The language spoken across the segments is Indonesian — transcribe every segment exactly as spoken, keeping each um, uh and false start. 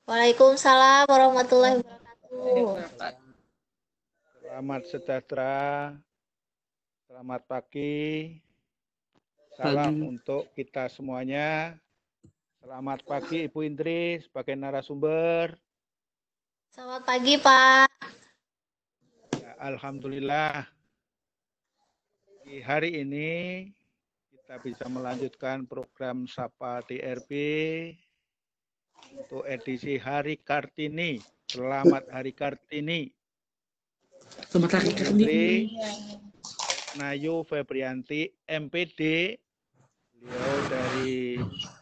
Waalaikumsalam warahmatullahi wabarakatuh. Selamat sejahtera, selamat pagi, salam Pagi. untuk kita semuanya. Selamat pagi Ibu Indri sebagai narasumber. Selamat pagi, Pak. Ya, Alhamdulillah, di hari ini kita bisa melanjutkan program Sapa D R B untuk edisi Hari Kartini. Selamat Hari Kartini. Selamat hari Kartini. Nayu Febrianti, M P D, beliau dari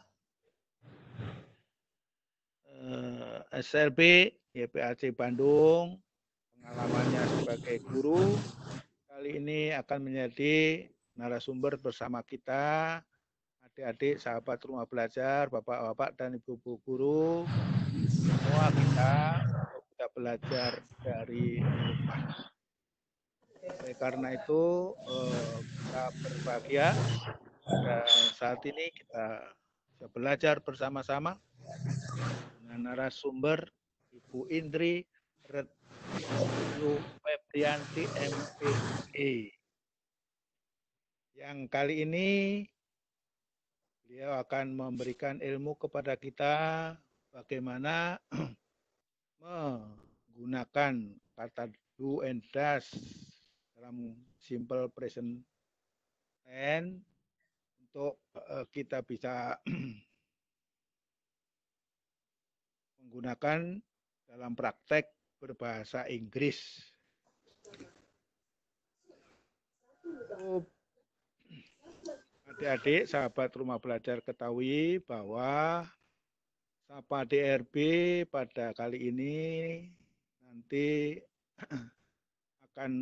uh, S L B, Y P A C Bandung, pengalamannya sebagai guru. Kali ini akan menjadi narasumber bersama kita, adik-adik, sahabat rumah belajar, bapak-bapak dan ibu-ibu guru. Semua kita untuk kita belajar dari rumah. Oleh karena itu kita berbahagia pada saat ini kita bisa belajar bersama-sama dengan narasumber Ibu Indri Retno Febrianti M P E. Yang kali ini beliau akan memberikan ilmu kepada kita bagaimana menggunakan kata do and does dalam simple present tense untuk kita bisa menggunakan dalam praktek berbahasa Inggris. Adik-adik, sahabat rumah belajar ketahui bahwa Sapa D R B pada kali ini nanti akan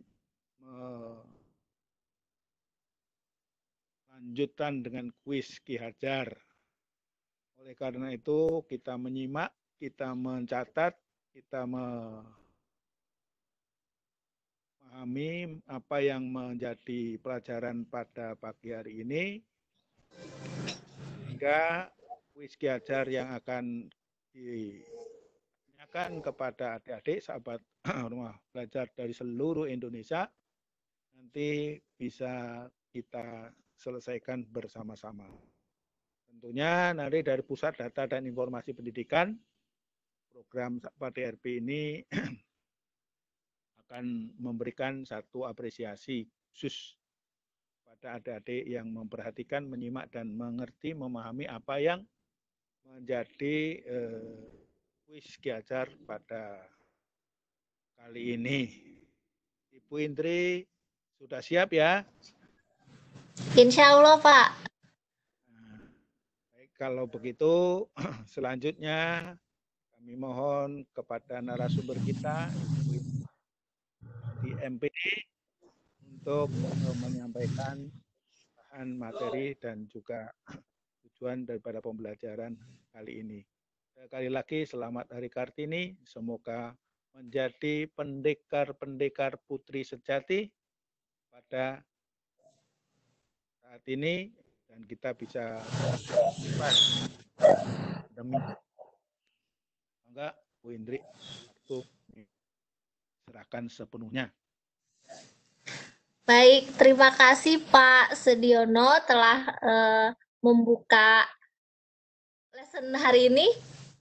melanjutkan dengan kuis Ki Hajar. Oleh karena itu kita menyimak, kita mencatat, kita memahami apa yang menjadi pelajaran pada pagi hari ini, sehingga kuis Ki Hajar yang akan ditanyakan kepada adik-adik sahabat rumah belajar dari seluruh Indonesia nanti bisa kita selesaikan bersama-sama. Tentunya nanti dari Pusat Data dan Informasi Pendidikan, program Sapa D R B ini akan memberikan satu apresiasi khusus pada adik-adik yang memperhatikan, menyimak, dan mengerti, memahami apa yang menjadi eh, kuis Ki Hajar pada kali ini. Ibu Indri sudah siap ya? Insya Allah, Pak. Nah, baik, kalau begitu selanjutnya kami mohon kepada narasumber kita, Ibu Indri M P D, untuk menyampaikan bahan materi dan juga tujuan daripada pembelajaran kali ini. Sekali lagi selamat Hari Kartini, semoga menjadi pendekar-pendekar putri sejati pada saat ini dan kita bisa bebas demi enggak Bu Indri itu serahkan sepenuhnya. Baik, terima kasih Pak Sediono telah uh, membuka lesson hari ini.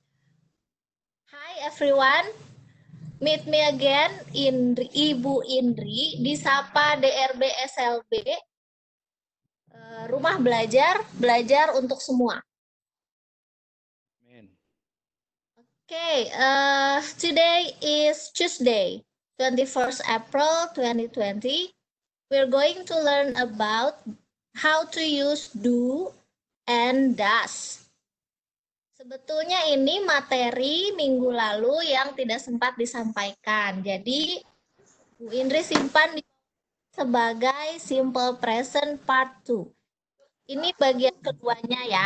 Hi everyone, meet me again Indri, Ibu Indri di Sapa D R B S L B, uh, rumah belajar, belajar untuk semua. Amen. Okay, uh, today is Tuesday, twenty-first April twenty twenty. We're going to learn about how to use do and does. Sebetulnya ini materi minggu lalu yang tidak sempat disampaikan. Jadi, Bu Indri simpan sebagai simple present part two. Ini bagian keduanya ya.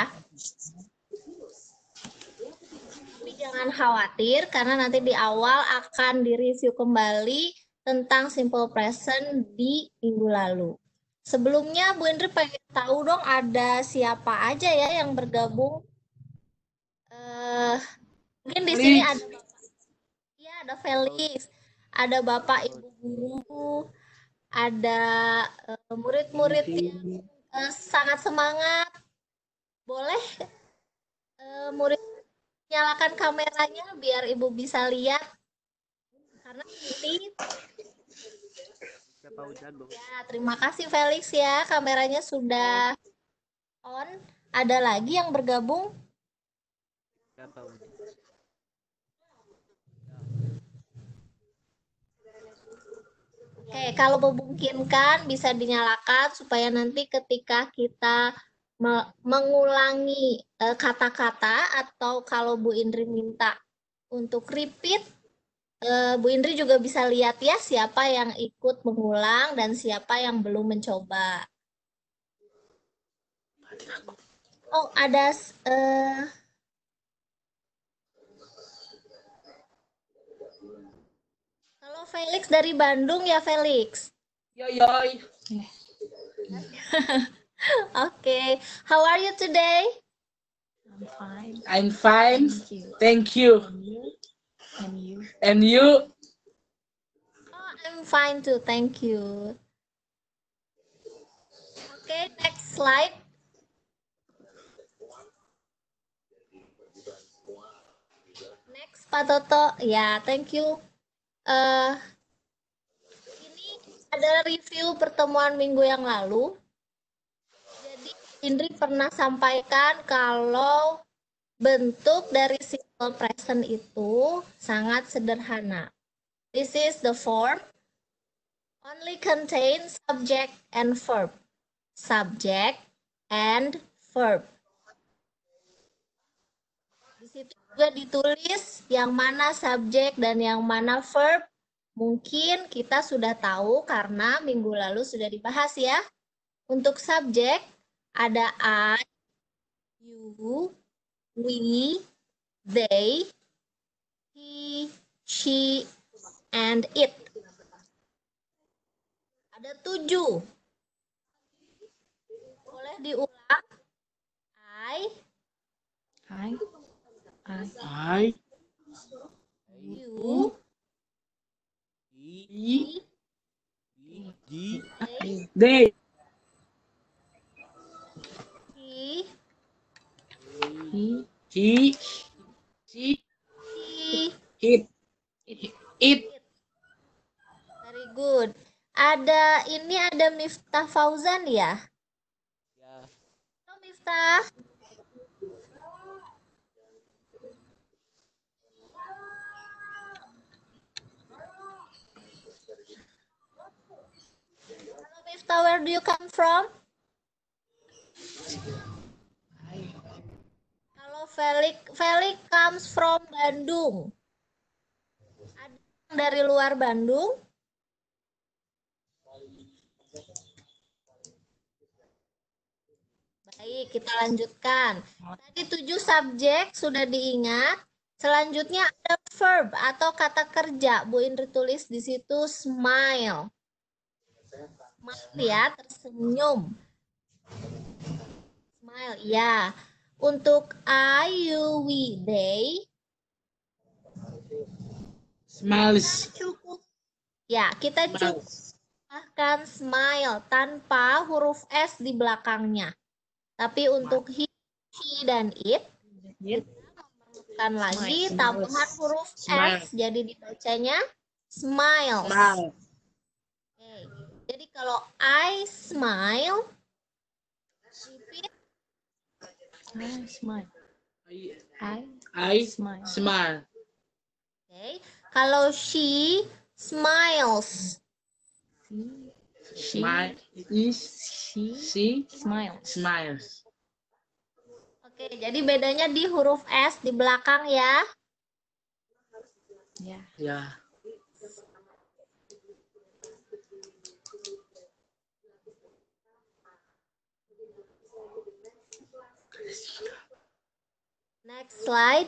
Tapi jangan khawatir karena nanti di awal akan direview kembali tentang simple present di minggu lalu. Sebelumnya Bu Indri pengen tahu dong ada siapa aja ya yang bergabung. Uh, Mungkin di sini Felix. ada Bapak. Iya, ada Felix. Ada Bapak Ibu guru, ada eh, murid-murid yang eh, sangat semangat. Boleh eh, murid nyalakan kameranya biar Ibu bisa lihat. Karena ini ya, terima kasih Felix ya, kameranya sudah on. Ada lagi yang bergabung? Oke, kalau memungkinkan bisa dinyalakan supaya nanti ketika kita me- mengulangi eh, kata-kata atau kalau Bu Indri minta untuk repeat, eh, Bu Indri juga bisa lihat ya siapa yang ikut mengulang dan siapa yang belum mencoba. Oh, ada eh, kalau Felix dari Bandung ya Felix. Yo yo. Okay, how are you today? I'm fine. I'm fine. Thank you. Thank you. And you? And you? And you? Oh, I'm fine too, thank you. Okay, next slide. Next, Pak Toto. Ya, thank you. Eh, ini ada review pertemuan minggu yang lalu. Jadi, Indri pernah sampaikan kalau bentuk dari simple present itu sangat sederhana. This is the form. Only contains subject and verb. Subject and verb. Di situ juga ditulis yang mana subjek dan yang mana verb. Mungkin kita sudah tahu karena minggu lalu sudah dibahas ya. Untuk subjek ada I, you, we, they, he, she, and it. Ada tujuh. Boleh diulang. I, I, I, I, you, he, they, they, he, he, he, she, she. it, it. Very good. Ada ini ada Miftah Fauzan ya? Halo Miftah. Halo Miftah, where do you come from? Halo Felix, Felix comes from Bandung. Ada yang dari luar Bandung? Baik, kita lanjutkan. Tadi tujuh subjek sudah diingat. Selanjutnya ada verb atau kata kerja. Bu Indri tulis di situ smile. Smile ya, tersenyum. Smile, ya. Untuk I, you, we, they. Smiles. Cukup. Ya, kita cukup bahkan smile tanpa huruf S di belakangnya. Tapi untuk he, she, dan it, kita memerlukan lagi tambahan huruf Smile. S. Jadi dibacanya smile. Smile. Oke. Jadi kalau I smile, repeat. I smile. I I smile. smile. Oke. Kalau she smiles. She, Smile. is she She smiles. smiles. Oke, jadi bedanya di huruf S di belakang ya. Yeah. Ya. Next slide.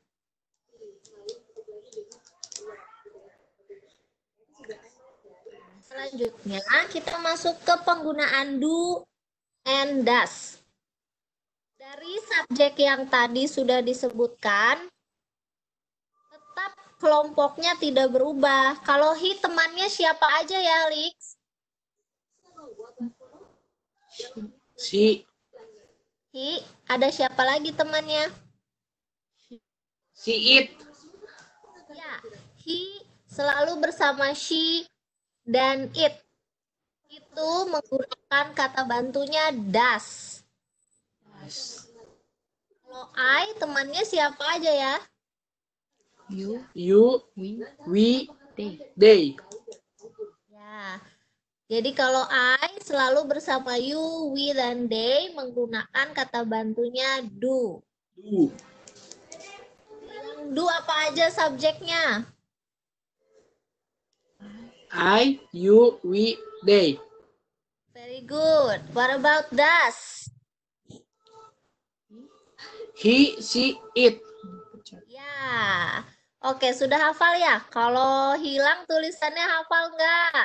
Selanjutnya kita masuk ke penggunaan do and does. Dari subjek yang tadi sudah disebutkan, kelompoknya tidak berubah. Kalau he temannya siapa aja ya, Lix? Si. He, ada siapa lagi temannya? Si it. Ya, he selalu bersama she dan it. Itu menggunakan kata bantunya does. Kalau I temannya siapa aja ya? You, You. we, We. they. They. Ya. Jadi kalau I selalu bersama you, we, dan they menggunakan kata bantunya do. Do. Yang do apa aja subjeknya? I. You. We. They. Very good. What about does? He. She. It. Ya. Oke, sudah hafal ya? Kalau hilang tulisannya hafal nggak?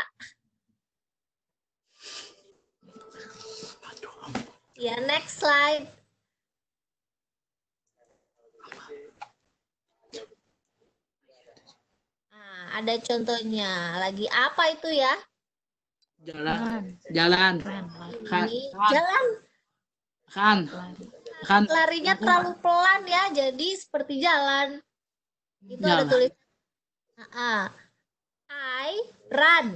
Ya, next slide. Nah, ada contohnya. Lagi apa itu ya? Jalan. Jalan. Run, lari, Kan. Ini jalan. Kan. lari. Kan. Larinya terlalu pelan ya, jadi seperti jalan. Itu ada Jalan. tulisan. Nah, I run.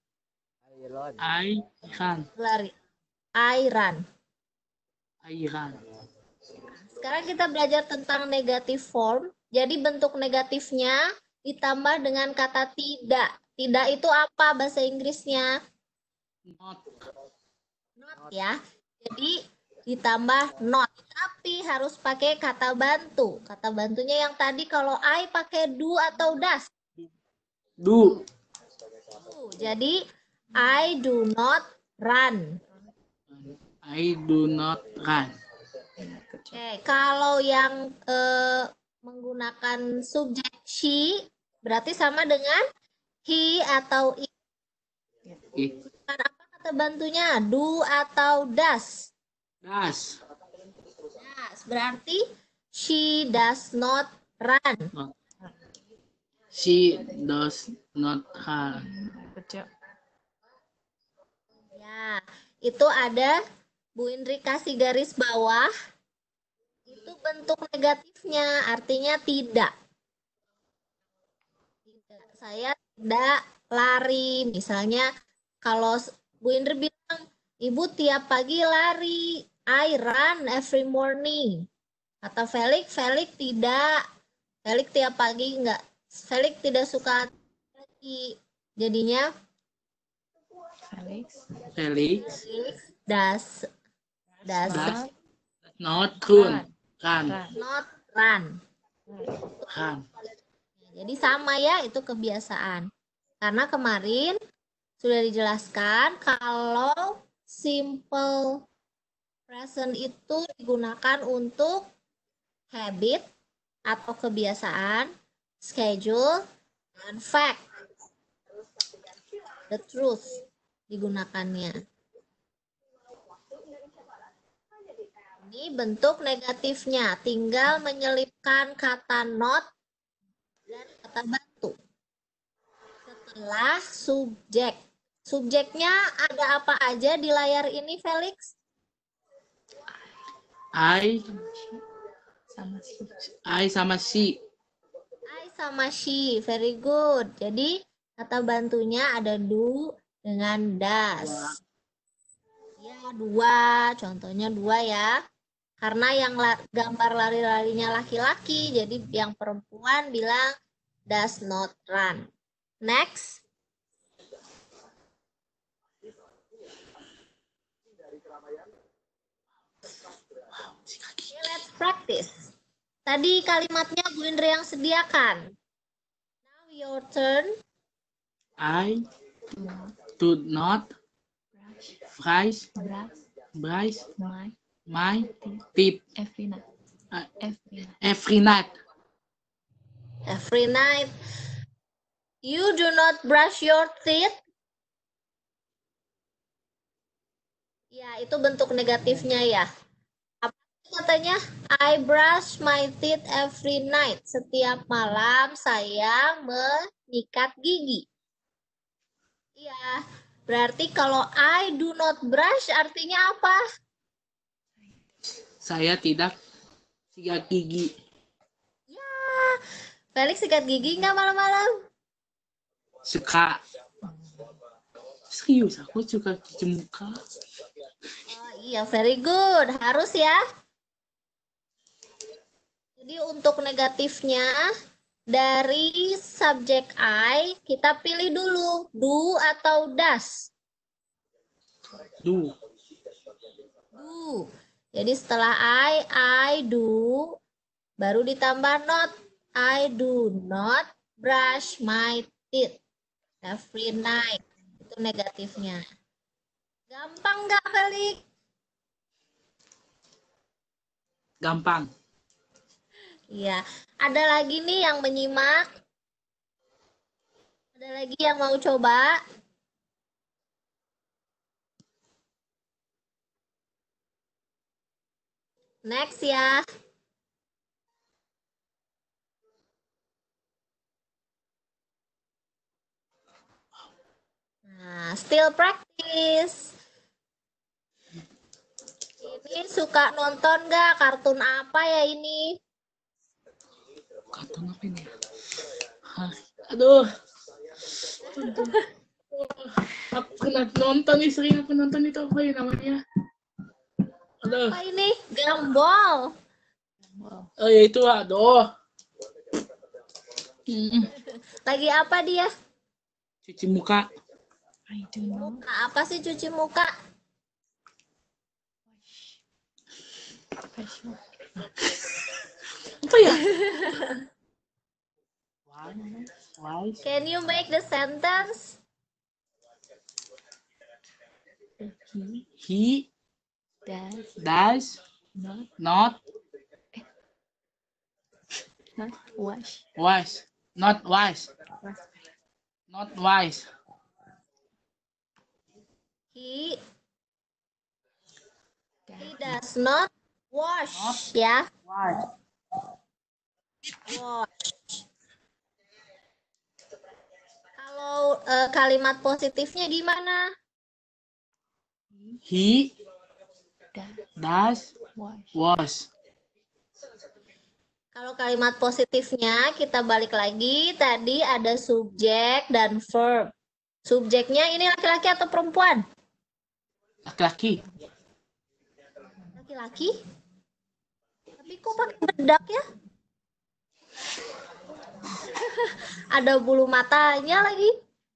I kan. Lari. I run. I kan. Sekarang kita belajar tentang negatif form. Jadi bentuk negatifnya ditambah dengan kata tidak. Tidak itu apa bahasa Inggrisnya? Not. Not ya. Jadi ditambah not. Tapi harus pakai kata bantu. Kata bantunya yang tadi kalau I pakai do atau does. Do. Do. Jadi I do not run. I do not run. Oke, kalau yang eh, menggunakan subjek she berarti sama dengan he atau it. It. Apa kata bantunya? Do atau does? Does. Does. Berarti she does not run. She does not run. Good job. Ya, itu ada Bu Indri kasih garis bawah. Itu bentuk negatifnya, artinya tidak. Tidak. Saya tidak lari. Misalnya kalau Bu Indri bilang, Ibu tiap pagi lari. I run every morning. Kata Felix, Felix tidak. Felix tiap pagi enggak. Felix tidak suka lari. Jadinya Felix. Felix Felix does does does not run. Run. Run. not run. Run. Jadi sama ya, itu kebiasaan. Karena kemarin sudah dijelaskan kalau simple present itu digunakan untuk habit atau kebiasaan, schedule, dan fact. The truth digunakannya. Ini bentuk negatifnya, tinggal menyelipkan kata not dan kata bantu. Setelah subjek. Subjeknya ada apa aja di layar ini, Felix? I. Sama si. I sama si. I sama she, very good. Jadi kata bantunya ada do dengan does. Ya, dua. Contohnya dua ya. Karena yang la gambar lari-larinya laki-laki, jadi yang perempuan bilang does not run. Next. Okay, let's practice. Tadi kalimatnya Bu Indri yang sediakan. Now your turn. I Do do not not brush, brush brush brush my my teeth every night. uh, Every night. every night. Every night. You do not brush your teeth. Ya, itu bentuk negatifnya ya. Apa Katanya, I brush my teeth every night. Setiap malam saya menyikat gigi. Iya, berarti kalau I do not brush artinya apa? Saya tidak sikat gigi. Ya, Felix sikat gigi nggak malam-malam? Suka. Serius, aku suka cuci muka. Oh, iya, very good. Harus ya. Jadi untuk negatifnya, dari subjek I, kita pilih dulu do atau does. Do. Do. Jadi setelah I, I do, baru ditambah not. I do not brush my teeth every night. Itu negatifnya. Gampang nggak, Felix? Gampang. Iya. Ada lagi nih yang menyimak? Ada lagi yang mau coba? Next ya. Nah, still practice. Ini suka nonton nggak? Kartun apa ya ini? Kartun apa ini? Hah, aduh. Aku pernah nonton nih, sering aku nonton itu apa ya namanya? Aduh. Apa ini? Gumball. Oh ya itu, aduh. Hmm, Lagi apa dia? cuci muka. I do not Muka apa sih cuci muka? brush my Apa ya? Why? Why? Can you make the sentence? He He does does not not not wash wash. Not wash. wash Not wash. He, he does does not wash, ya. Wash. Wash. Kalau eh, kalimat positifnya gimana? He does does wash wash. Kalau kalimat positifnya kita balik lagi, tadi ada subjek dan verb. Subjeknya ini laki-laki atau perempuan? Laki-laki. Laki-laki? Tapi kok pakai bedak ya? Ada bulu matanya lagi.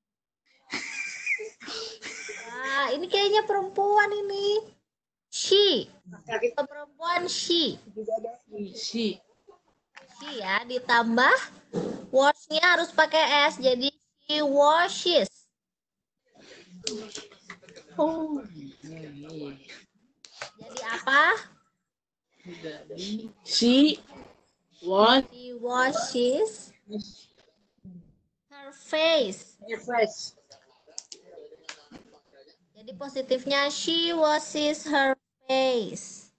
Wah, ini kayaknya perempuan ini. She. Kalau perempuan she. She. She ya, ditambah wash-nya harus pakai S. Jadi she washes. Oh. Jadi apa? Jadi she wash She washes her face. her face. Jadi positifnya she washes her face.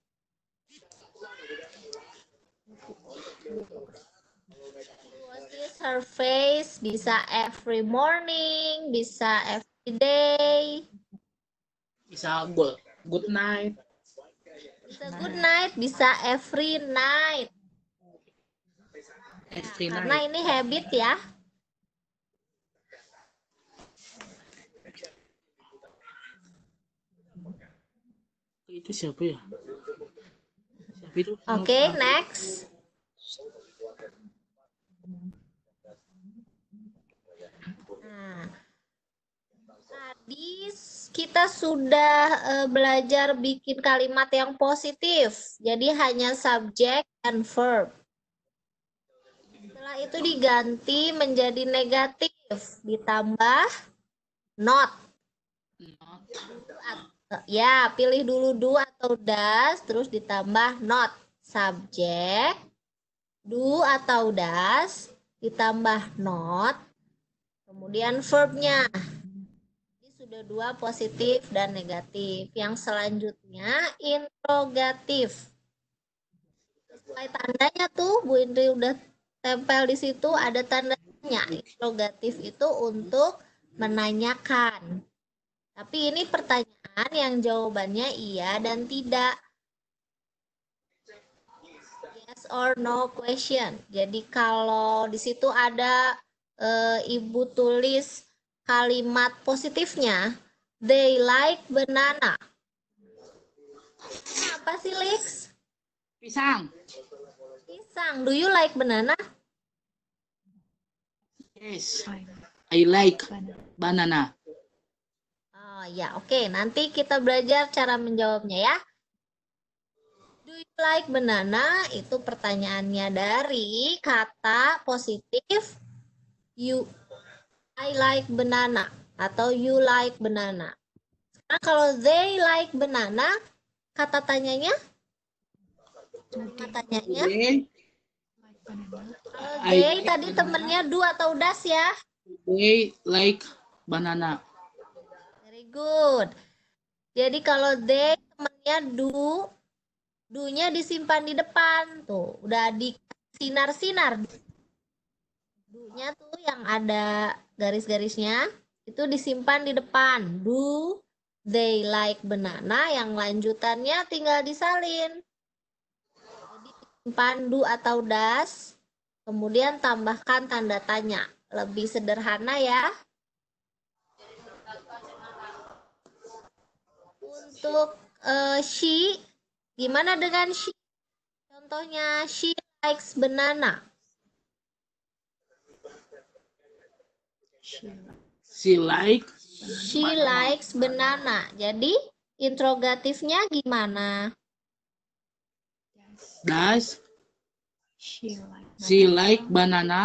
She washes her face bisa every morning, bisa every day. Bisa good good night. Bisa good night, bisa every night. Every Karena night. ini habit ya. Itu siapa ya? Siapa itu? Oke, next. Nah, tadi kita sudah uh, belajar bikin kalimat yang positif. Jadi hanya subjek dan verb. Setelah itu diganti menjadi negatif, ditambah not. Not. Ya, pilih dulu do atau does, terus ditambah not. Subjek, do atau does, ditambah not, kemudian verbnya. Ini sudah dua positif dan negatif. Yang selanjutnya interrogatif. Kayak tandanya tuh Bu Indri udah tempel di situ ada tandanya. Interrogatif itu untuk menanyakan. Tapi ini pertanyaan yang jawabannya iya dan tidak. Yes or no question. Jadi kalau di situ ada e, Ibu tulis kalimat positifnya, they like banana. Ini apa sih, Lex? Pisang. Pisang. Do you like banana? Yes. I I like banana. banana. Oh ya, oke. Nanti kita belajar cara menjawabnya ya. Do you like banana? Itu pertanyaannya dari kata positif you. I like banana atau you like banana. Sekarang kalau they like banana, kata tanyanya, kalimat tanyanya. They, Like banana. Kalau I they like tadi banana. temennya do atau das ya. They like banana. Very good. Jadi kalau they temennya do, do-nya disimpan di depan. Tuh, udah di sinar-sinar. Do-nya tuh yang ada garis-garisnya, itu disimpan di depan. Do they like banana, yang lanjutannya tinggal disalin. Jadi simpan do atau das, kemudian tambahkan tanda tanya. Lebih sederhana ya. Untuk uh, she, gimana dengan she? Contohnya, she likes banana. She She like She likes banana. Jadi, interrogatifnya gimana? does she like she banana. like banana.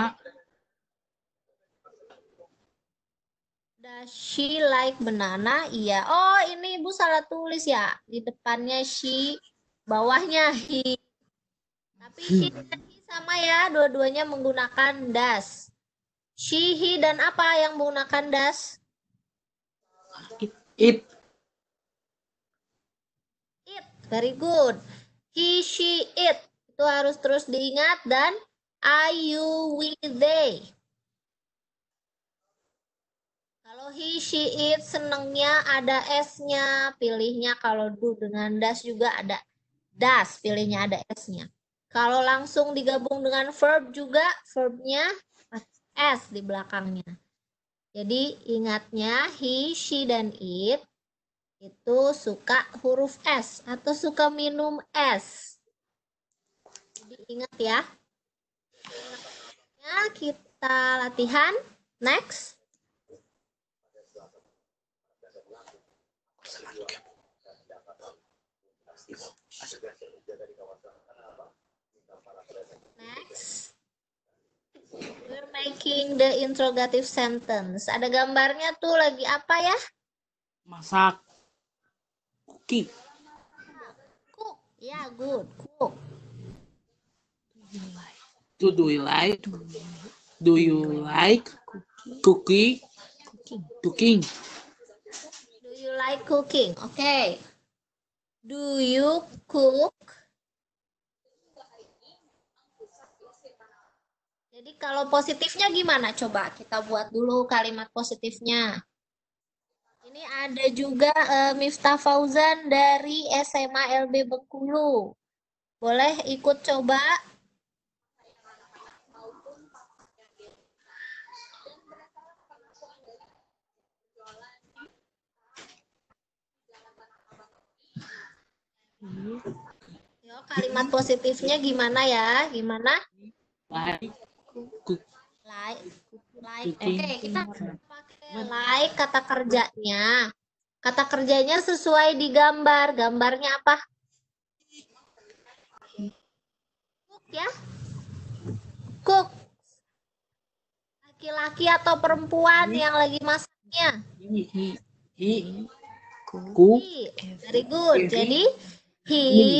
Does she like banana? Iya. Oh, ini Ibu salah tulis ya. Di depannya she, bawahnya he. Tapi she dan he sama ya. Dua-duanya menggunakan does. She, he, dan apa yang menggunakan does? It. It. Very good. He, she, it. Itu harus terus diingat. Dan I, you, we, they. Kalau he, she, it, senengnya ada S-nya. Pilihnya kalau do dengan does juga ada does. Pilihnya ada S-nya. Kalau langsung digabung dengan verb juga, verbnya S di belakangnya. Jadi ingatnya he, she, dan it itu suka huruf S atau suka minum es. Jadi ingat ya. Selanjutnya kita latihan. Next. Next. We're making the interrogative sentence. Ada gambarnya tuh lagi apa ya? Masak. Cooking. Cook. Ya, yeah, good. Cook. Do you like Do, do you like? do you Do you like cookie? cooking? Cooking. Cooking. Do you like cooking? Oke. Okay. Do you cook? Jadi kalau positifnya gimana? Coba kita buat dulu kalimat positifnya. Ini ada juga uh, Miftah Fauzan dari S M A L B Bengkulu. Boleh ikut coba? Yo, kalimat positifnya gimana ya? Gimana? Like. Cook. Like. Like. Oke, okay, kita pakai like kata kerjanya. Kata kerjanya sesuai di gambar. Gambarnya apa? Cook ya. Cook. Laki-laki atau perempuan yang lagi masaknya? He, he, he Cook. cook. He. Very good. Jadi he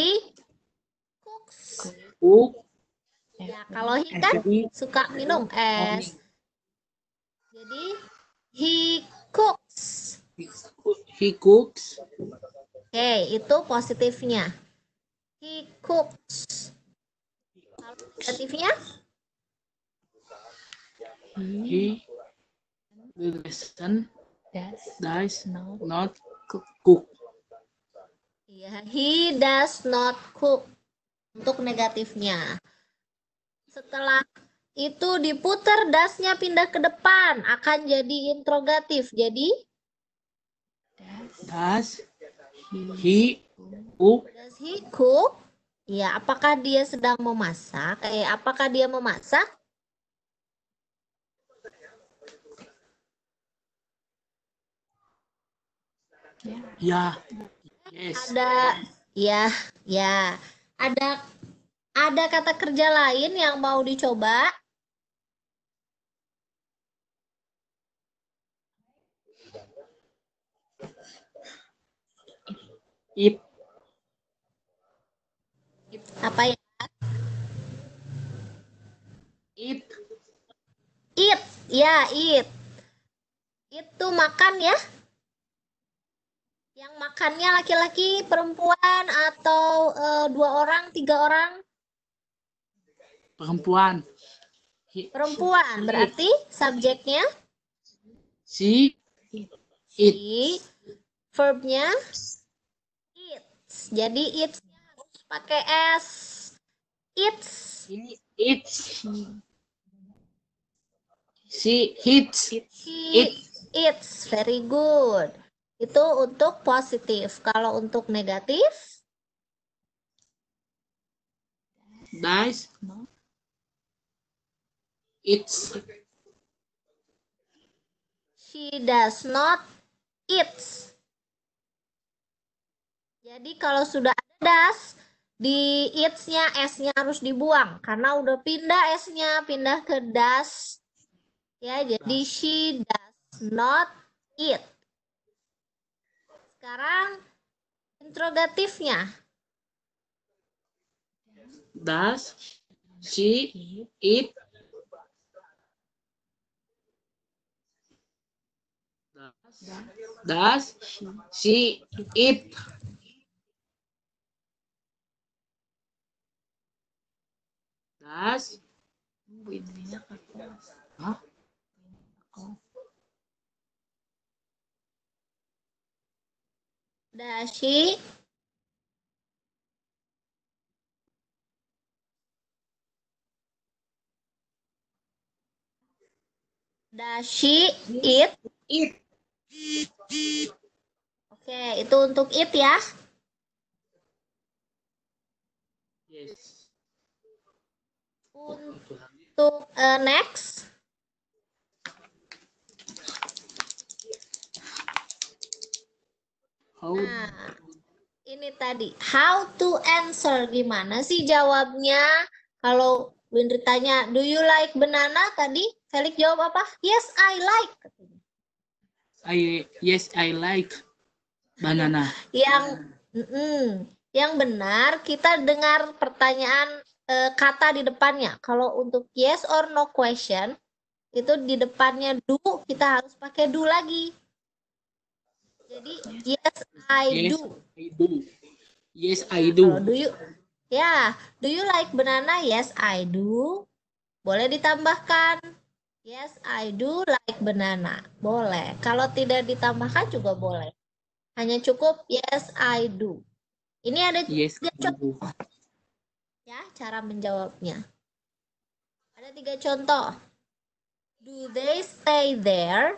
cooks. Cook. Ya, kalau he kan suka minum es. Jadi he cooks. He cooks. Oke, itu positifnya. He cooks. Negatifnya? He listen Does does not not cook. Iya, he does not cook. Untuk negatifnya. Setelah itu diputar dasnya pindah ke depan, akan jadi interrogatif. Jadi, Does he he cook? does he cook? Ya, apakah dia sedang memasak? Eh, apakah dia memasak? Ya. Yes. Ada, ya, ya. Ada, ada kata kerja lain yang mau dicoba? Eat. Apa ya? Eat. Eat, ya, eat. Itu makan ya? Yang makannya laki-laki, perempuan, atau eh, dua orang, tiga orang? Perempuan. He, Perempuan, berarti subjeknya she eat. si, verbnya eats. Jadi eats-nya harus pakai s. Eats. He eats. She eats. She Eat. eats. Very good. Itu untuk positif. Kalau untuk negatif, Does eats. she does not eat. Jadi kalau sudah ada das, di eats-nya S-nya harus dibuang. Karena udah pindah S-nya, pindah ke does. Ya, jadi she does not eat. Sekarang interrogatifnya. Does she eat? Does she eat? Does Winnya aku. Hah? Aku. Does she Does she eat? eat? Oke, itu untuk eat ya. Yes. Untuk uh, next. How? Nah, ini tadi. How to answer. Gimana sih jawabnya? Kalau Windri tanya, do you like banana? Tadi Felix jawab apa? Yes, I like. I yes I like banana. Yang mm-mm, yang benar kita dengar pertanyaan eh, kata di depannya. Kalau untuk yes or no question itu di depannya do, kita harus pakai do lagi. Jadi yes I Yes, do. I do. Yes I Kalau do. do you ya, do you like banana? Yes I do. Boleh ditambahkan yes I do like banana. Boleh. Kalau tidak ditambahkan juga boleh. Hanya cukup yes I do. Ini ada Yes tiga I contoh do. ya cara menjawabnya. Ada tiga contoh. Do they stay there?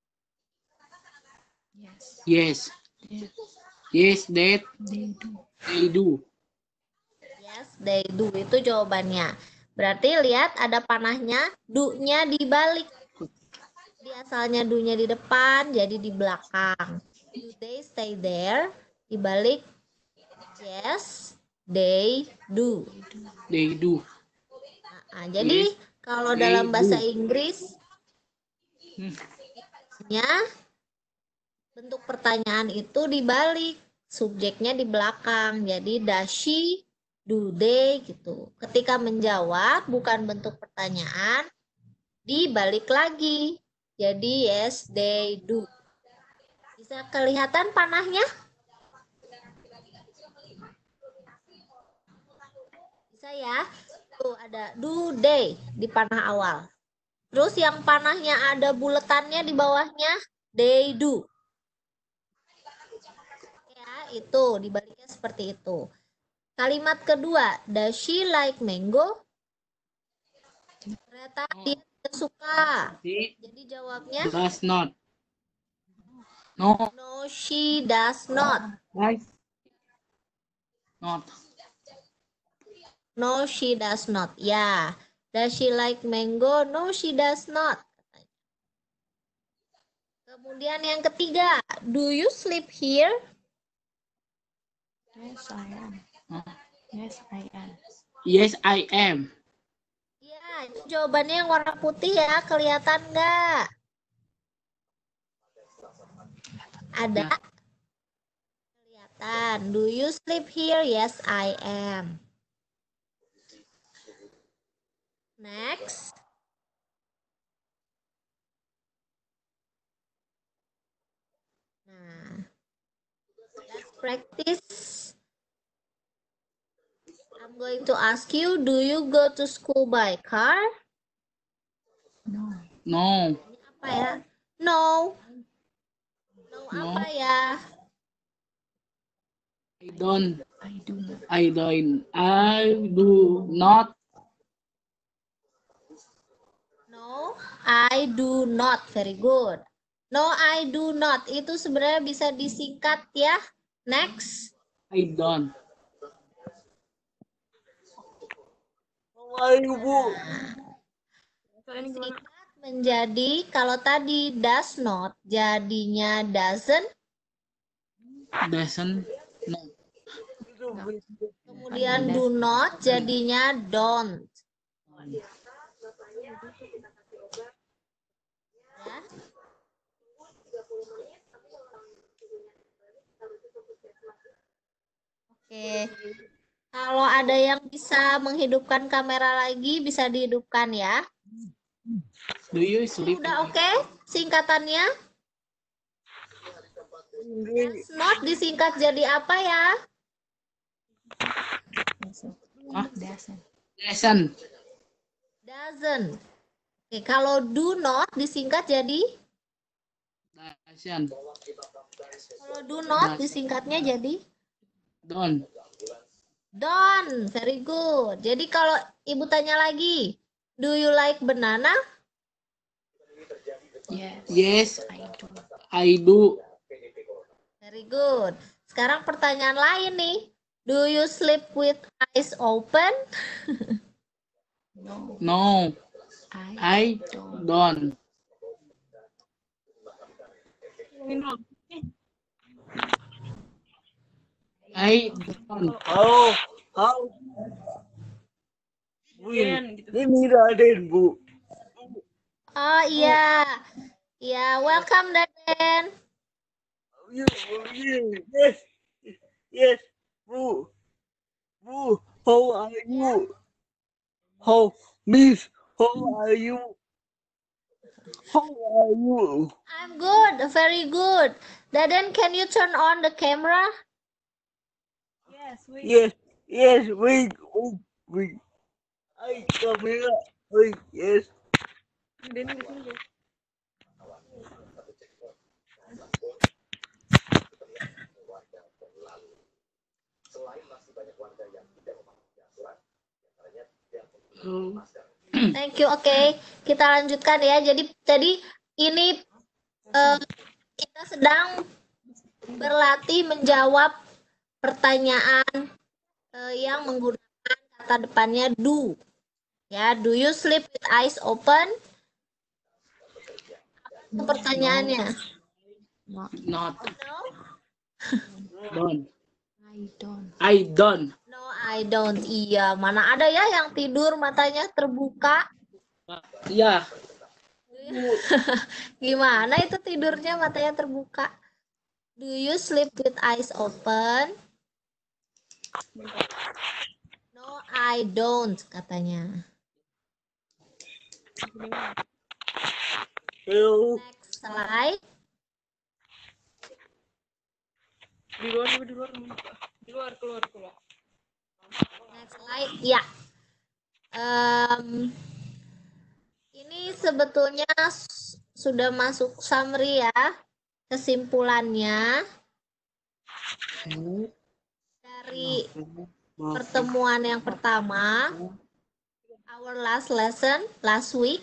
Yes. Yes. Yes. Yes that They do. they do. Yes, they do. Itu jawabannya. Berarti lihat ada panahnya, do-nya dibalik. Di asalnya do-nya di depan, jadi di belakang. Do they stay there? Dibalik, yes, they do. They do. Nah, jadi Yes, kalau they dalam bahasa do. Inggris, Hmm. nya bentuk pertanyaan itu dibalik, subjeknya di belakang. Jadi does she, do they gitu. Ketika menjawab bukan bentuk pertanyaan, dibalik lagi. Jadi yes, they do. Bisa kelihatan panahnya? Bisa ya? Tuh ada do they di panah awal. Terus yang panahnya ada buletannya di bawahnya they do. Ya, itu dibaliknya seperti itu. Kalimat kedua, does she like mango? Ternyata dia tidak suka. She Jadi jawabnya does not. No. no, she does not. Like. Not. No, she does not. Ya. Does she like mango? No, she does not. Kemudian yang ketiga, do you sleep here? Yes, I am. Huh? Yes, I am. Yes, I am. Ya, itu jawabannya yang warna putih ya. Kelihatan nggak? Ada? Ya. Kelihatan. Do you sleep here? Yes, I am. Next. Nah, let's practice. I'm going to ask you, do you go to school by car? No. No. Ini apa ya? No. No, No. apa ya? I don't. I do not. I don't. I do not. No, I do not. Very good. No, I do not. Itu sebenarnya bisa disingkat ya. Next. I don't. Singkat menjadi, kalau tadi does not, jadinya doesn't. Doesn't. No. Kemudian do not, jadinya don't. Ya. Oke. Kalau ada yang bisa menghidupkan kamera lagi, bisa dihidupkan ya. Do you sleep? Udah oke singkatannya? Does not disingkat jadi apa ya? Hah? Doesn't. Doesn't. Doesn't. Oke, kalau do not disingkat jadi? Doesn't. Kalau do not disingkatnya jadi? Don't. Don't. Very good. Jadi kalau ibu tanya lagi, do you like banana? Yes. Yes, I do. I do. Very good. Sekarang pertanyaan lain nih. Do you sleep with eyes open? No. No, I, I don't. don't. I don't. Halo, halo. Wih, ini Raden, Bu. Oh iya. Ya, welcome Daden. Yes, yes, Bu. Bu, how are you? How, Miss, how are you? How are you? I'm good, very good. Daden, can you turn on the camera? Yes, wait. Yes, yes, wait, wait, wait. Ay, kamera. Wait, yes. Denny di sini, guys. Thank you. Oke, okay. Kita lanjutkan ya. Jadi tadi ini uh, kita sedang berlatih menjawab pertanyaan uh, yang menggunakan kata depannya do. Ya, do you sleep with eyes open? Apa pertanyaannya? Not. Not. No. Don't. I don't. I don't. No, I don't. Iya, mana ada ya yang tidur matanya terbuka? Ya. Gimana itu tidurnya matanya terbuka? Do you sleep with eyes open? No, I don't, katanya. Hello. Next slide. Di luar, di luar, di luar, keluar, keluar. Next slide. Ya. Um, ini sebetulnya sudah masuk summary ya, kesimpulannya dari pertemuan yang pertama, our last lesson last week,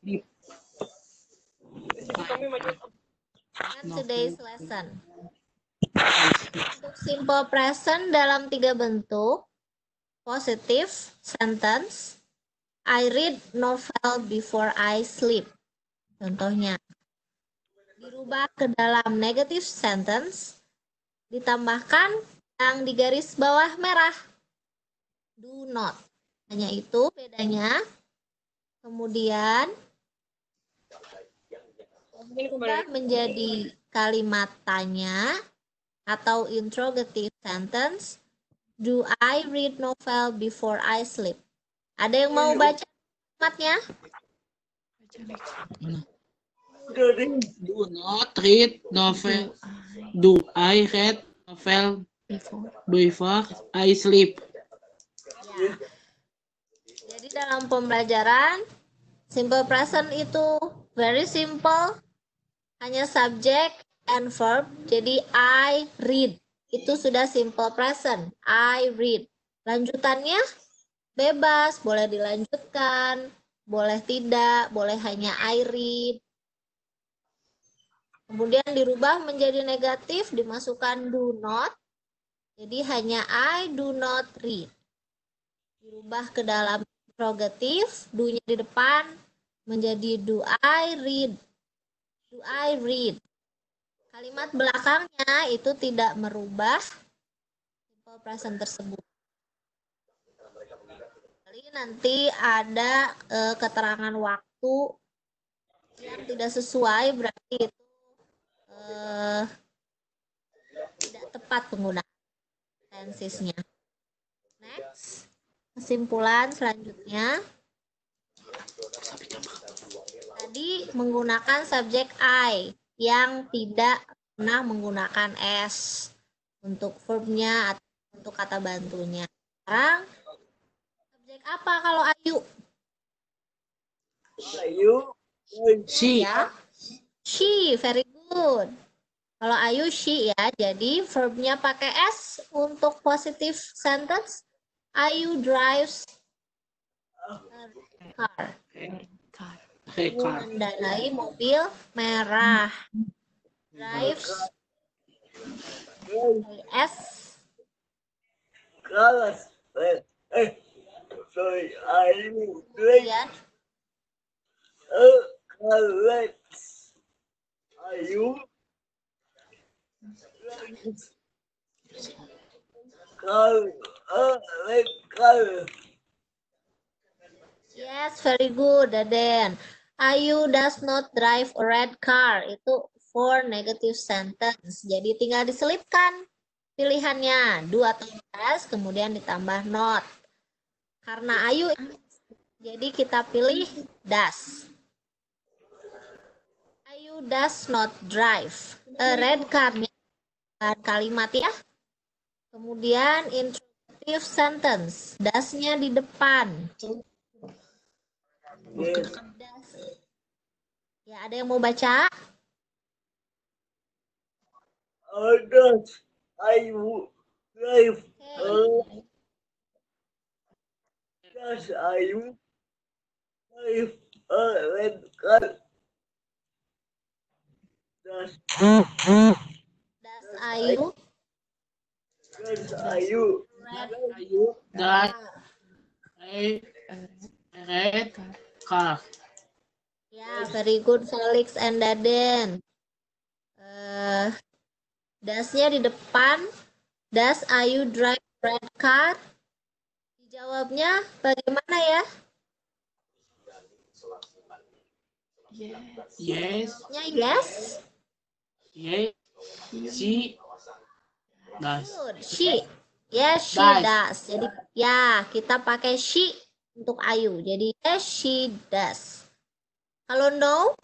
and today's lesson. Untuk simple present dalam tiga bentuk, positive sentence, I read novel before I sleep. Contohnya, dirubah ke dalam negative sentence, ditambahkan yang di garis bawah merah, do not. Hanya itu bedanya. Kemudian berubah menjadi kalimat tanya atau interrogative sentence, do I read novel before I sleep? Ada yang mau baca kalimatnya? Do not read novel. Do I read novel Before. before I sleep? Ya. Jadi dalam pembelajaran simple present itu very simple, hanya subject and verb. Jadi I read itu sudah simple present. I read. Lanjutannya bebas, boleh dilanjutkan, boleh tidak, boleh hanya I read. Kemudian dirubah menjadi negatif, dimasukkan do not. Jadi hanya I do not read. Dirubah ke dalam interrogatif, do-nya di depan menjadi do I read. Do I read. Kalimat belakangnya itu tidak merubah simple present tersebut. Nanti ada e, keterangan waktu yang tidak sesuai, berarti itu e, tidak tepat penggunaan tensesnya. Next, kesimpulan selanjutnya. Tadi menggunakan subjek I yang tidak pernah menggunakan S untuk verbnya atau untuk kata bantunya. Sekarang apa kalau Ayu? Ayu. She. Ya. She, very good. Kalau Ayu she ya, jadi verbnya pakai S untuk positive sentence. Ayu drives a car. Car. Car. Mengendarai mobil merah. Drives S. Kalas. Eh, eh. Sorry, Ayu. Drink Ya. a carrot. Ayu. Car. A red car. Yes, very good, Daden. Ayu does not drive a red car. Itu for negative sentence. Jadi tinggal diselipkan pilihannya, do atau does, kemudian ditambah not. Karena Ayu, jadi kita pilih does. Ayu does not drive a red car. Kalimat ya. Kemudian interrogative sentence. Does-nya di depan. Yes. Ya, ada yang mau baca? Others. Ayu drive a Does Ayu drive a red car? Does Does Ayu Does Ayu Ayu drive a red car? Ya, very good Felix and Daden. Uh, Does-nya di depan. Does Ayu drive red car? Dijawabnya bagaimana ya? Yes. Yes. Ya, yes. Yes. She does. Good. She. Yes, she Does. does. Jadi ya, kita pakai she untuk Ayu. Jadi yes, she does. Kalau no,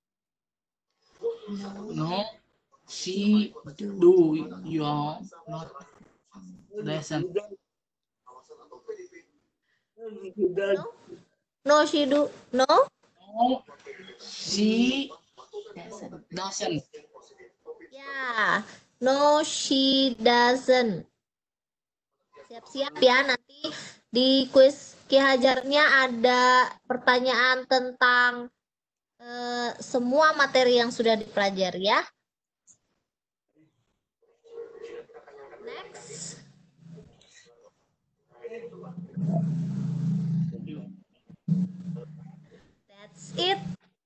No. She do your not lesson. No? No, she do. No? No, she doesn't. Ya. No, she doesn't. Siap-siap ya, nanti di kuis Ki Hajarnya ada pertanyaan tentang eh, semua materi yang sudah dipelajari ya. Next. That's it.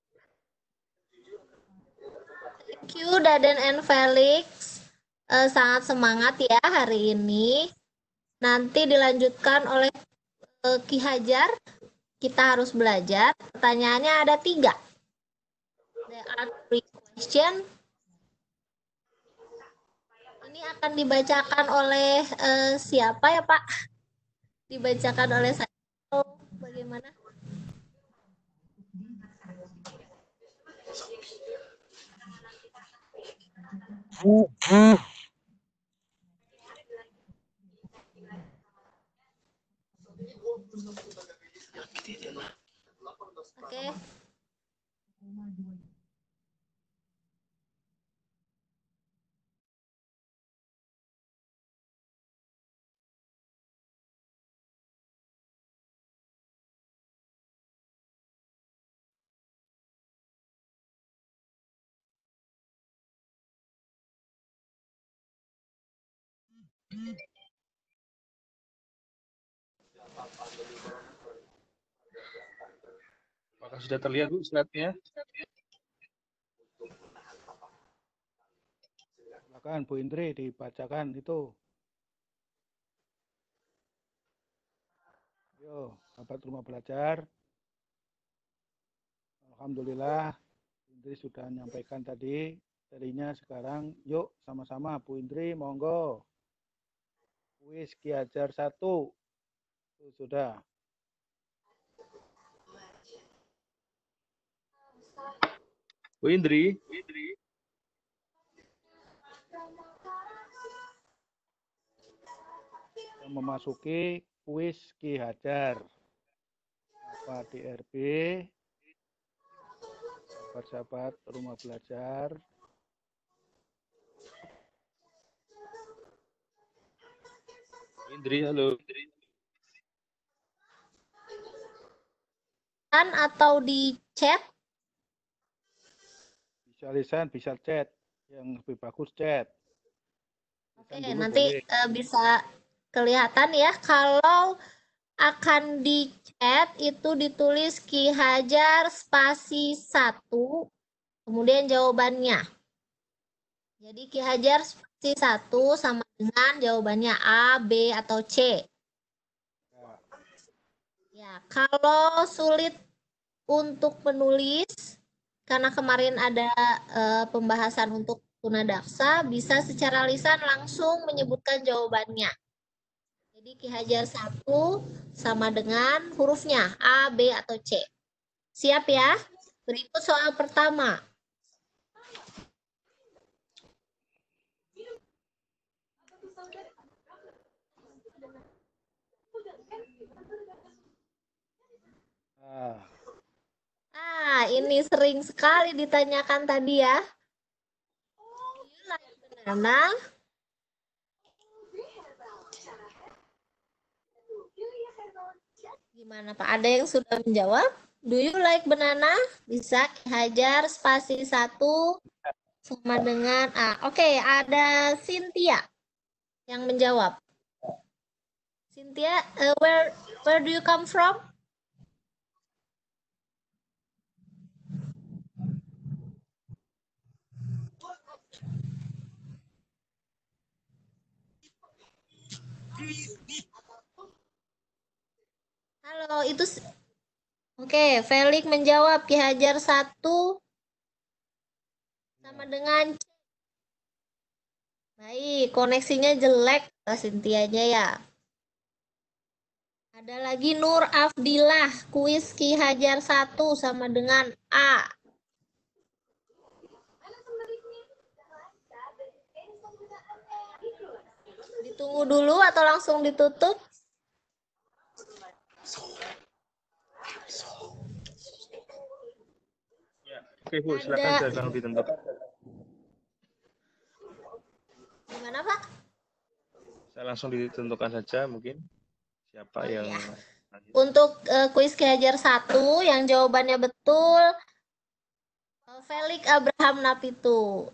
Thank you Daden and Felix. Eh, sangat semangat ya hari ini. Nanti dilanjutkan oleh eh, Ki Hajar. Kita harus belajar. Pertanyaannya ada tiga. There are three questions. Ini akan dibacakan oleh eh, siapa ya Pak? Dibacakan oleh saya. Oh, bagaimana? Oke. Apakah sudah terlihat Bu slide-nya? Silakan Bu Indri dibacakan itu. Yo, sahabat rumah belajar. Alhamdulillah, Bu Indri sudah menyampaikan tadi materinya. Sekarang yuk sama-sama Bu Indri, monggo. Kuis Ki Hajar satu. Tuh, sudah. Bu Indri. Kita memasuki kuis Ki Hajar. Apa D R B? Sahabat-sahabat rumah belajar. Bu Indri, halo. Kan atau di chat? Bisa lisan, bisa chat. Yang lebih bagus chat. Oke, Lisan dulu nanti boleh. eh, bisa kelihatan ya. Kalau akan di chat itu ditulis Ki Hajar spasi satu, kemudian jawabannya. Jadi Ki Hajar spasi satu sama dengan jawabannya A, B, atau C. Ya, kalau sulit untuk menulis, karena kemarin ada eh, pembahasan untuk tunadaksa, bisa secara lisan langsung menyebutkan jawabannya. Jadi Ki Hajar satu sama dengan hurufnya A, B, atau C. Siap ya? Berikut soal pertama. Ah, Ah, ini sering sekali ditanyakan tadi ya. Do you like banana? Gimana Pak? Ada yang sudah menjawab? Do you like banana? Bisa Ki Hajar spasi satu sama dengan A. Oke, ada Cynthia yang menjawab. Cynthia, uh, where where do you come from? Halo, itu Oke, Felix menjawab Ki Hajar satu sama dengan C. Baik, koneksinya jelek Cynthia-nya ya. Ada lagi Nur Afdilah, kuis Ki Hajar satu sama dengan A. Ditunggu dulu atau langsung ditutup? Ya, oke Bu, silakan Ada. saya langsung ditentukan. Gimana, Pak? Saya langsung ditentukan saja mungkin siapa Oh, yang iya. Untuk uh, kuis Ki Hajar satu yang jawabannya betul uh, Felix Abraham Napitu.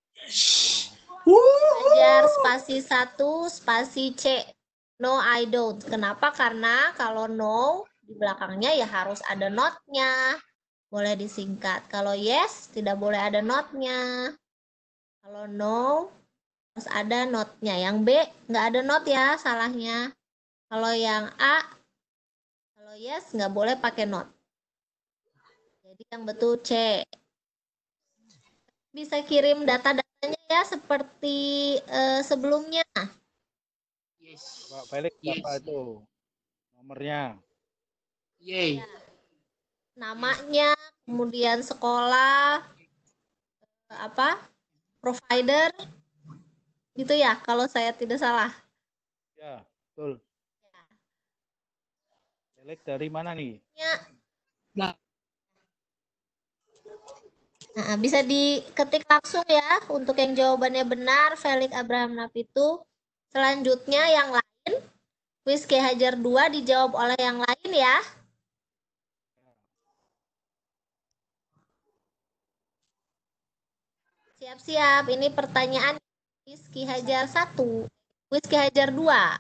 Hajar spasi satu spasi C. No, I don't. Kenapa? Karena kalau no di belakangnya ya harus ada notnya. Boleh disingkat. Kalau yes tidak boleh ada notnya. Kalau no harus ada notnya. Yang B nggak ada not ya, salahnya. Kalau yang A, kalau yes nggak boleh pakai not. Jadi yang betul C. Bisa kirim data-datanya ya seperti uh, sebelumnya. Yes. Pak Felix Yes. apa itu nomornya? Yay. Ya. Namanya, kemudian sekolah, apa, provider, gitu ya, kalau saya tidak salah. Ya, betul. Felix dari mana nih? Ya. Nah. Nah, bisa diketik langsung ya untuk yang jawabannya benar, Felix Abraham Napitu. Selanjutnya yang lain, kuis Ki Hajar dua dijawab oleh yang lain ya. Siap-siap, ini pertanyaan kuis Ki Hajar satu, kuis Ki Hajar dua.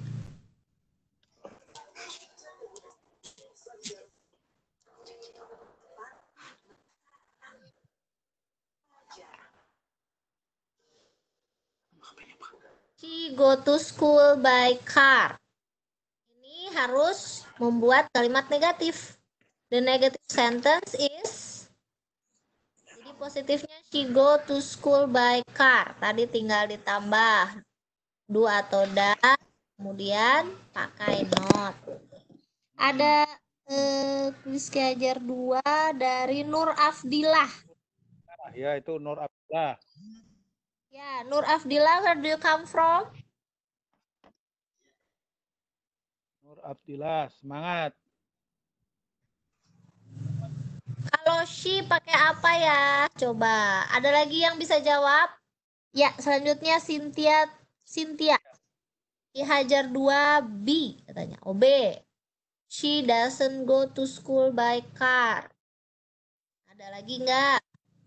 She go to school by car. Ini harus membuat kalimat negatif. The negative sentence is, jadi positifnya she go to school by car. Tadi tinggal ditambah do atau da, kemudian pakai not. Ada eh, kuis Ki Hajar dua dari Nur Afdilah. Ya, itu Nur Abdillah. Ya, Nur Afdilah, where do you come from? Nur Abdillah, semangat. Kalau she pakai apa ya? Coba. Ada lagi yang bisa jawab? Ya, selanjutnya Cynthia. Cynthia. Ki Hajar dua B katanya. Oh, B. She doesn't go to school by car. Ada lagi enggak?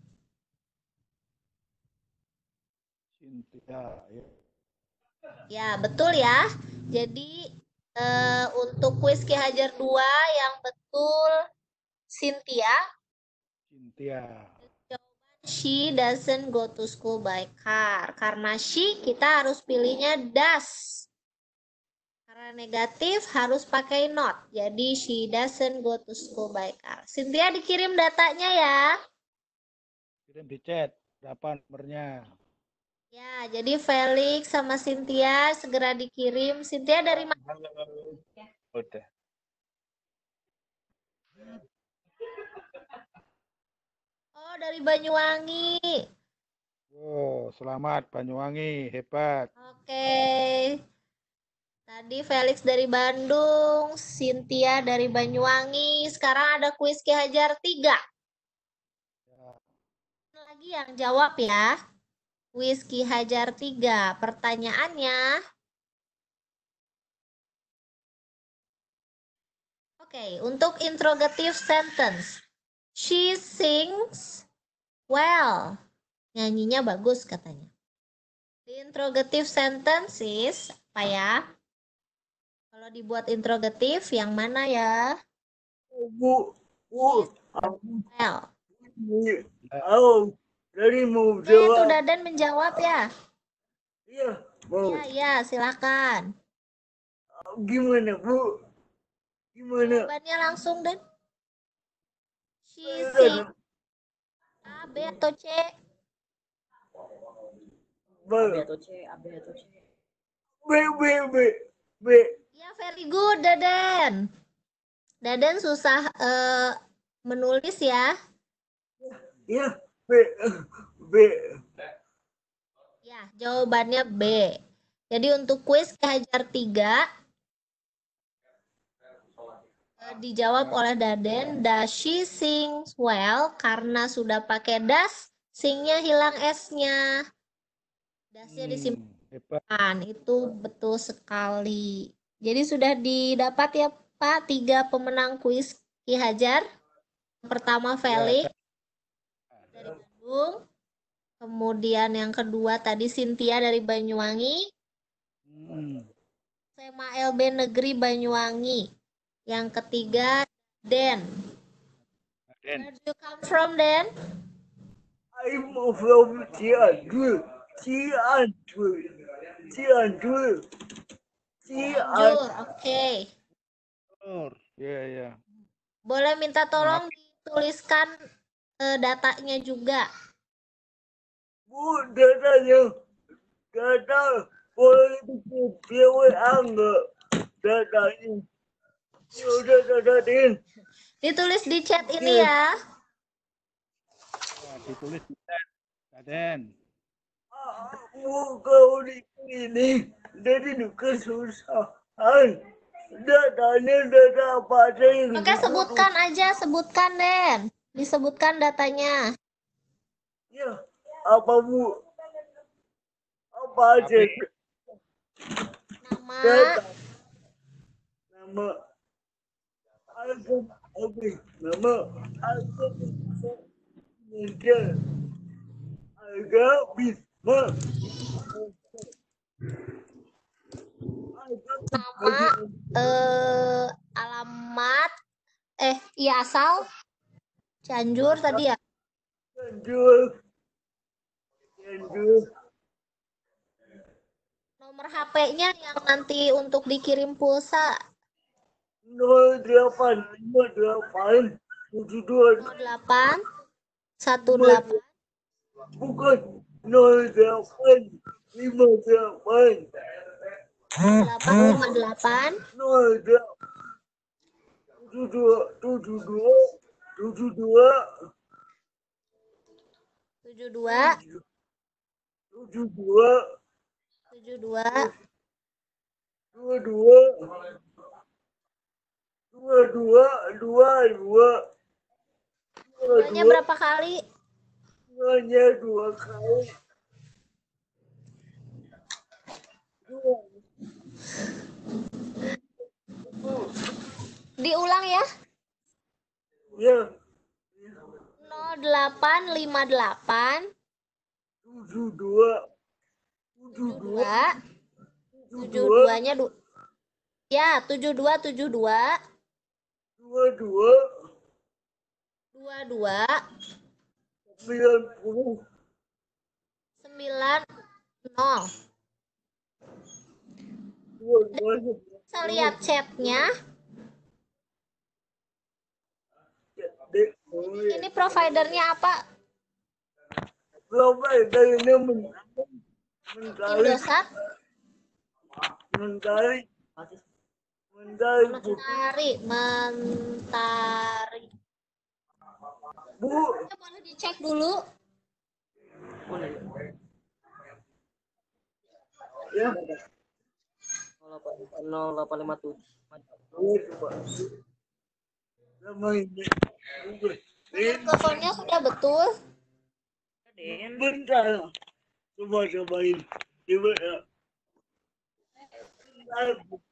Cynthia, ya. Ya, betul ya. Jadi eh, untuk kuis Ki Hajar dua yang betul Cynthia. Cynthia. She doesn't go to school by car. Karena she kita harus pilihnya does. Karena negatif harus pakai not. Jadi she doesn't go to school by car. Cynthia dikirim datanya ya. Kirim di chat berapa nomornya. Ya, jadi Felix sama Cynthia segera dikirim. Cynthia dari mana? Udah. Oh, dari Banyuwangi. Oh, selamat Banyuwangi, hebat. Oke. Tadi Felix dari Bandung, Cynthia dari Banyuwangi. Sekarang ada kuis Ki Hajar tiga. Lagi yang jawab ya. Kuis Ki Hajar tiga. Pertanyaannya. Oke, untuk interrogative sentence. She sings well. Nyanyinya bagus katanya. The interrogative sentence is apa ya? Kalau dibuat interrogatif yang mana ya? Bu, bu, Well. oh, dari mau Oke, itu jawab. Dadan menjawab ya? Iya, mau. Iya, iya, silakan. Gimana, Bu? Gimana? Jawabannya langsung, Dan. She sings. A, B, atau C? B, B, B, B, B. Ya, very good, Dadan. Dadan susah uh, menulis ya. Ya, B, B. Ya, jawabannya B. Jadi untuk kuis Ki Hajar tiga, Dijawab oleh Daden, does she sing well? Karena sudah pakai does, singnya hilang S-nya. Does-nya disimpan. Hmm, hebat. Itu betul sekali. Jadi sudah didapat ya Pak, tiga pemenang kuis Ki Hajar. Pertama Ya, Felix saya- dari Bandung. Kemudian yang kedua tadi Cynthia dari Banyuwangi. Hmm, Sema L B Negeri Banyuwangi. Yang ketiga Den. Den. Where do you come from, Den? I'm from Cianjur. Cianjur. Cianjur. Cianjur, Cianjur. oke. Oh, ya, ya. Boleh minta tolong dituliskan eh, datanya juga. Bu, datanya. Data. Boleh bikin W A enggak? Datanya. Ya udah datatin. Ditulis di chat ini ya. Ya, ditulis di chat. Den. Bu, kau di sini. Jadi kesusahan. Datanya data apa aja yang Oke, sebutkan aja, sebutkan Den. Disebutkan datanya. Ya, apa Bu? Apa aja? Nama, Data. Nama. Algam. Oke. Nama. Algam. Meja. Alga Bisma. nama, eh, alamat, eh, iya asal, Cianjur tadi ya. Cianjur. Cianjur. Nomor H P-nya yang nanti untuk dikirim pulsa nol delapan lima delapan tujuh dua. nol delapan satu delapan Bukan nol delapan lima delapan. delapan lima delapan Nol delapan tujuh dua tujuh dua tujuh dua tujuh dua tujuh dua tujuh dua dua dua dua dua dua dua. duanya berapa kali? Duanya dua kali. Dua. Diulang ya. Ya. nol delapan lima delapan Tujuh dua tujuh tujuh dua dua tujuh duanya du ya tujuh dua tujuh dua dua dua dua dua sembilan puluh sembilan nol. dua dua. Bisa lihat chatnya. Ini providernya apa? Providernya mentari. Indosat. Mentari. Mentari. Mentari, Mentari. Bu. Boleh dicek dulu. Ya. nol delapan lima tujuh. Sama ini. Teleponnya sudah betul. Bentar. Coba cobain. Coba ya.